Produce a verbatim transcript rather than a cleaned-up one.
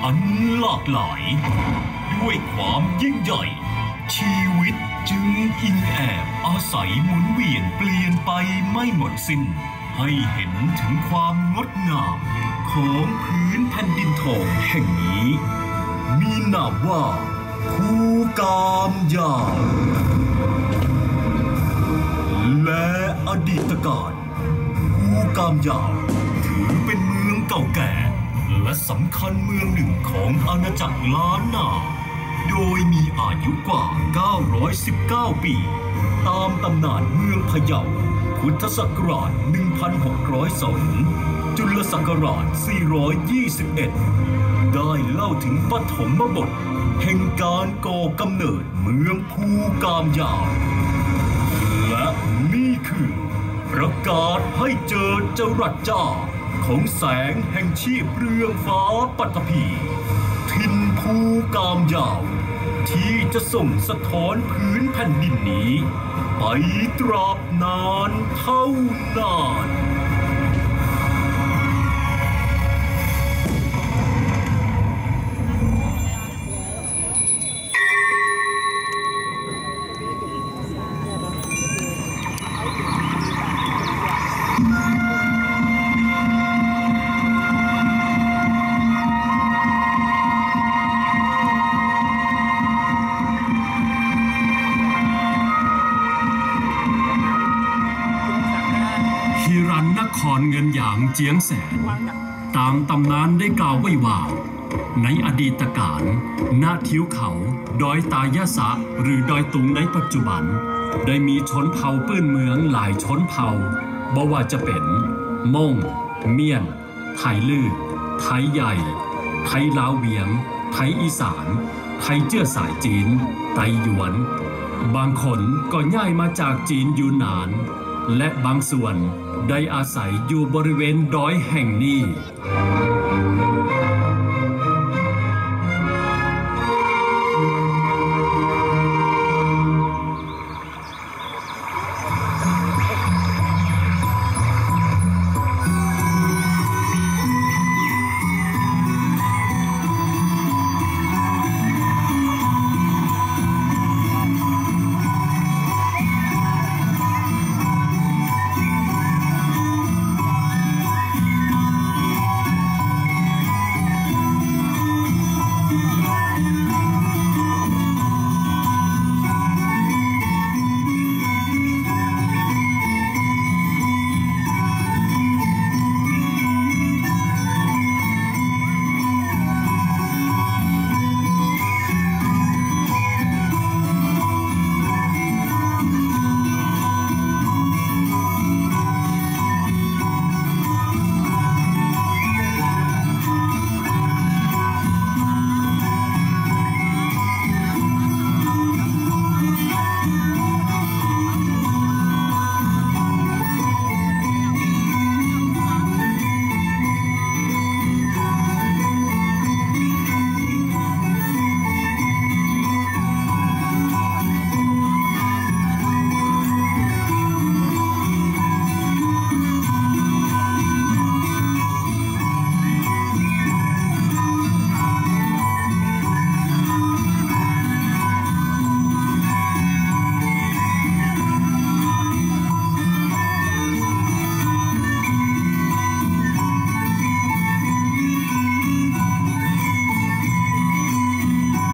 อันหลากหลายด้วยความยิ่งใหญ่ชีวิตจึงอิงแอบอาศัยหมุนเวียนเปลี่ยนไปไม่หมดสิ้นให้เห็นถึงความงดงามของพื้นแผ่นดินทองแห่งนี้มีนามว่าภูกามยาวและอดีตการภูกามยาวถือเป็นเมืองเก่าแก่และสำคัญเมืองหนึ่งของอาณาจักรล้านนาโดยมีอายุกว่าเก้าร้อยสิบเก้าปีตามตำนานเมืองพะเยาพุทธศักราชหนึ่งพันหกร้อยสองจุลศักราชสี่ร้อยยี่สิบเอ็ดได้เล่าถึงปฐมบทแห่งการก่อกำเนิดเมืองภูกามยาวและนี่คือประกาศให้เจอจรัสจ้าของแสงแห่งชีพเรืองฟ้าปัตภีถิ่นภูกามยาวที่จะส่งสะท้อนพื้นแผ่นดินนี้ไปตราบนานเท่านานนครเงินหยางเจียงแสนตามตำนานได้กล่าวไว้ว่าในอดีตการณทิวเขาดอยตายะสะหรือดอยตุงในปัจจุบันได้มีชนเผ่าปื้นเมืองหลายชนเผ่าบ่ว่าจะเป็นม่งเมียนไทลื้อไทใหญ่ไทลาวเวียงไทอีสานไทเจื้อสายจีนไตหยวนบางคนก็ย้ายมาจากจีนยูนนานและบางส่วนได้อาศัยอยู่บริเวณดอยแห่งนี้